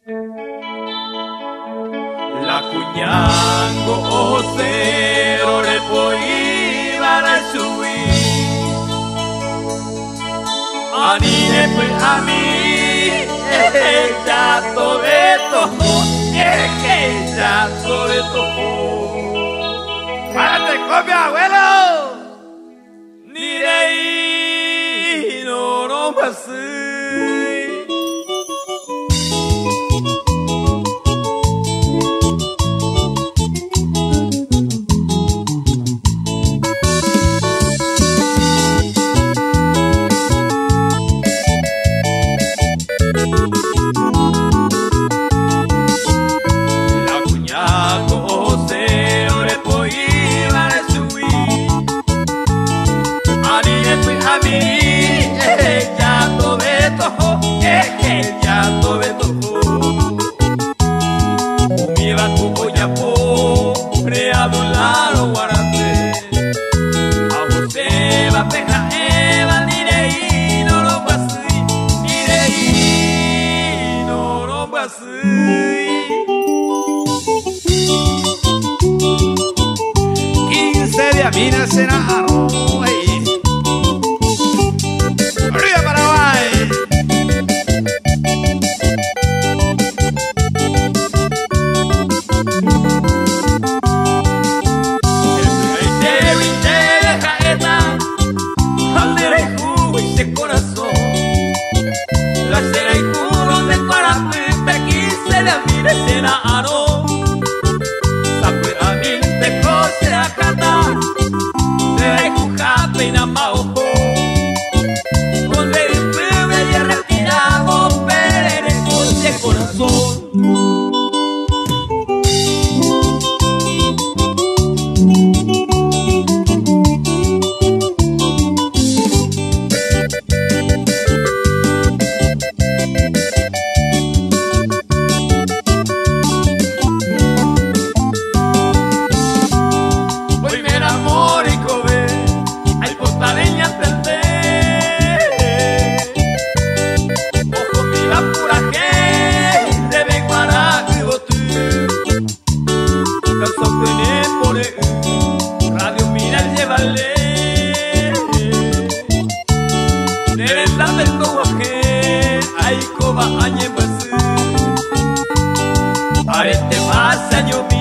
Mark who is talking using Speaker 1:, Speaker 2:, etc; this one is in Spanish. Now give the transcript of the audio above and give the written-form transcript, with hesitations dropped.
Speaker 1: La cuñango cero le poiva la sui ani ne pe ami ya tobeto que ya tobeto párate con mi abuelo ni rei no no más.
Speaker 2: Mina será hoy. Arriba Paraguay.
Speaker 1: Ese corazón, la cera y curro de Cuarapimpe, aquí se la mire será aro. Saperamente cose a cantar. Pena maujo con el pueblo y retiramos pero con ese corazón. Hoy me enamoro y cove leña perder. Ojo mira por aquí, de Benguaraque botu. Canción que ne pone radio mira llévale. Nerenda del coaje, ay coba añe basu. Arete más año